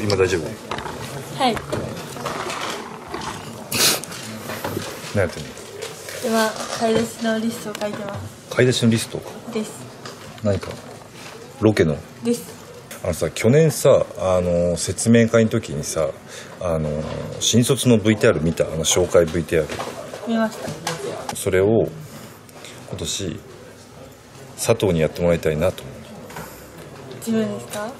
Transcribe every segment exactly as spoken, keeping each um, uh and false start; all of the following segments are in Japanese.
今大丈夫？ はい。 何やってんの？ 今買い出しのリストを書いてます。 買い出しのリストです。 何かロケのです。 あのさ、去年さ、あの説明会の時にさ、あの新卒の ブイティーアール 見た？あの紹介 ブイティーアール見ました。 それを今年佐藤にやってもらいたいなと思う。 自分ですか？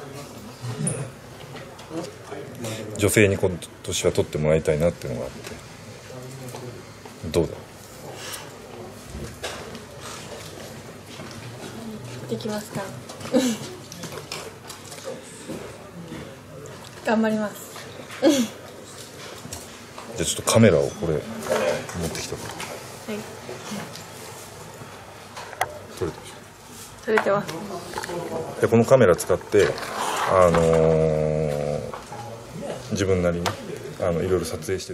女性に今年は取ってもらいたいなっていうのがあって、どうだ？ できますか？頑張ります。 じゃあちょっとカメラをこれ持ってきたから。 はい。 撮れてる？ 撮れてます。 でこのカメラ使ってあのー、自分なりにあのいろいろ撮影して。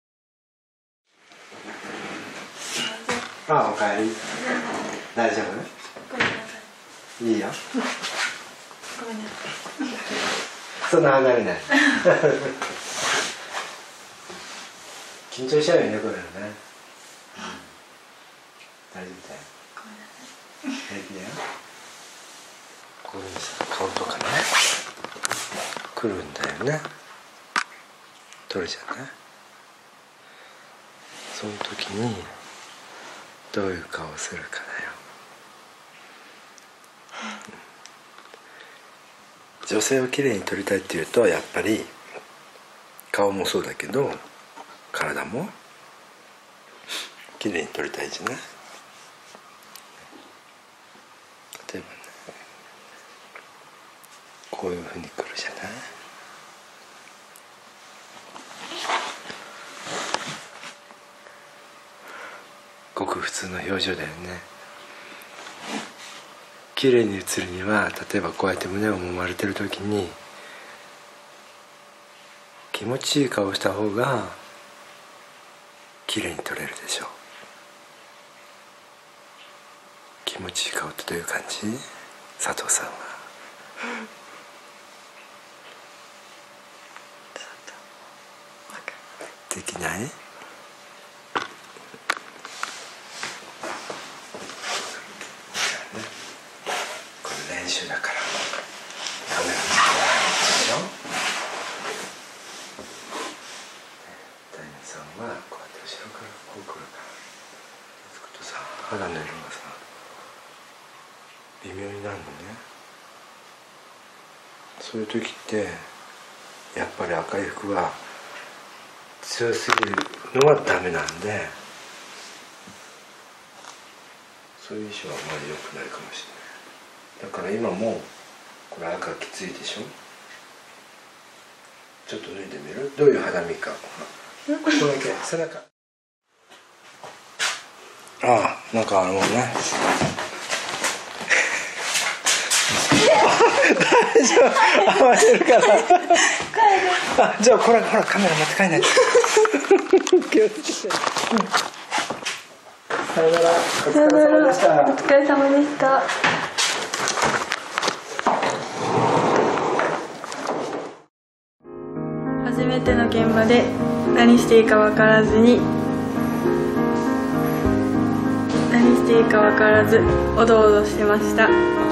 あ、おかえり。大丈夫？いいよ。 ごめんなさい。 そんな離れない。緊張しちゃうよね、これね。大丈夫だよ。 ごめんなさい。 平気だよ。こういうさ、顔とかね来るんだよね。撮るじゃない。その時にどういう顔をするかだよ。女性をきれいに撮りたいっていうと、やっぱり顔もそうだけど体もきれいに撮りたいじゃない。例えばね、こういうふうに来るじゃない。ごく普通の表情だよね。綺麗に写るには、例えばこうやって胸を揉まれてる時に気持ちいい顔をした方が綺麗に撮れるでしょう。気持ちいい顔ってどういう感じ？佐藤さんは。できない？練習だからカメラつけないでしょ。ダイナさんはこうやって後ろからこう来るからつくとさ、肌の色がさ微妙になるのね。そういう時ってやっぱり赤い服は強すぎるのはダメなんで、そういう衣装はあまり良くないかもしれない。だから今もこれ赤きついでしょ。ちょっと脱いでみる？どういう肌身か。ここだけ背中。ああ、なんかあのね。大丈夫。暴れるから。あ、じゃあこれほらカメラ持って帰んない。気をつけて。さよなら。お疲れ様でした。 お疲れ様でした。初めての現場で何していいか分からずに何していいか分からずおどおどしてました。